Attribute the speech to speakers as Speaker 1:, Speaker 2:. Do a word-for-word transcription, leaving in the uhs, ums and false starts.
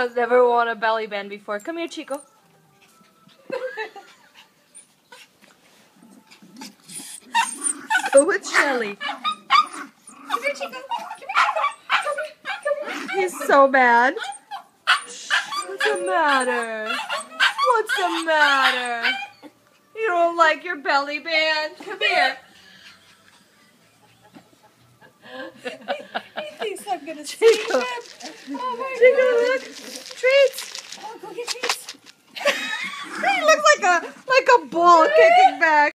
Speaker 1: has never worn a belly band before. Come here, Chiko. Go with Shelly.
Speaker 2: Come here, Chiko. Come here, Chiko. Come here.
Speaker 1: He's so mad. What's the matter? What's the matter? You don't like your belly band? Come here.
Speaker 2: He thinks I'm gonna
Speaker 1: Chiko.
Speaker 2: see him. Oh my
Speaker 1: Chiko.